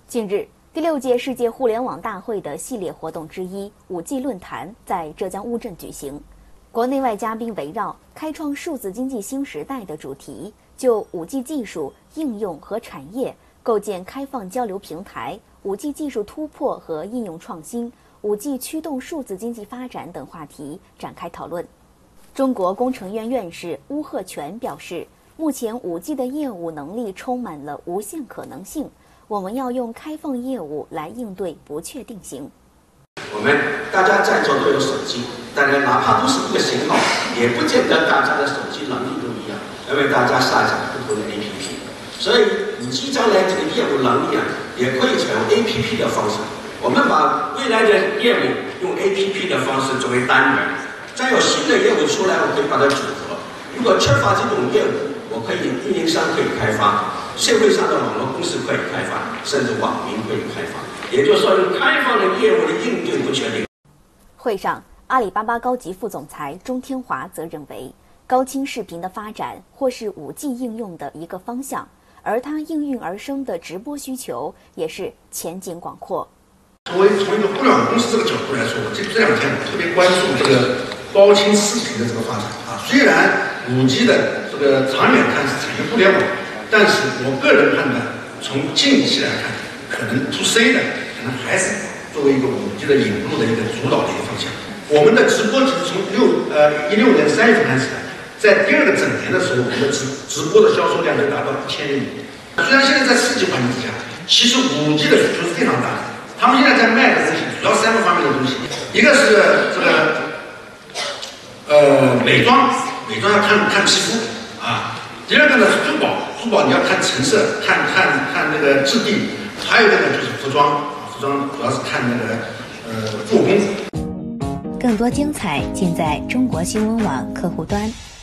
近日，第6届世界互联网大会的系列活动之一5G 论坛在浙江乌镇举行。国内外嘉宾围绕“开创数字经济新时代”的主题，就 5G 技术应用和产业构建开放交流平台、5G 技术突破和应用创新、5G 驱动数字经济发展等话题展开讨论。中国工程院院士邬贺铨表示，目前5G 的业务能力充满了无限可能性，我们要用开放业务来应对不确定性。 我们大家在座都有手机，当然哪怕不是一个型号，也不见得大家的手机能力都一样，因为大家下载不同的 APP， 所以5G将来这个业务能力也可以采用 APP 的方式。我们把未来的业务用 APP 的方式作为单元，再有新的业务出来，我可以把它组合。如果缺乏这种业务，我可以运营商可以开发，社会上的网络公司可以开发，甚至网民可以开发。也就是说，用开放的业务的应对不确定。 会上，阿里巴巴高级副总裁钟天华则认为，高清视频的发展或是5G 应用的一个方向，而它应运而生的直播需求也是前景广阔。 从一个互联网公司这个角度来说，这两天我特别关注这个高清视频的这个发展啊。虽然5G 的这个长远看是产业互联网，但是我个人判断，从近期来看，可能 to C 的可能还是作为一个5G 的引入的一个主导的一个方向。我们的直播其实从16年3月份开始的，在第2个整年的时候，我们的直播的销售量就达到1000亿。虽然现在在4G 环境之下，其实5G 的需求是非常大的。他们现在在卖的东西主要3个方面的东西，一个是这个美妆要看皮肤啊，第2个呢是珠宝你要看成色，看那个质地，还有一个呢就是服装主要是看那个做工。 更多精彩尽在中国新闻网客户端。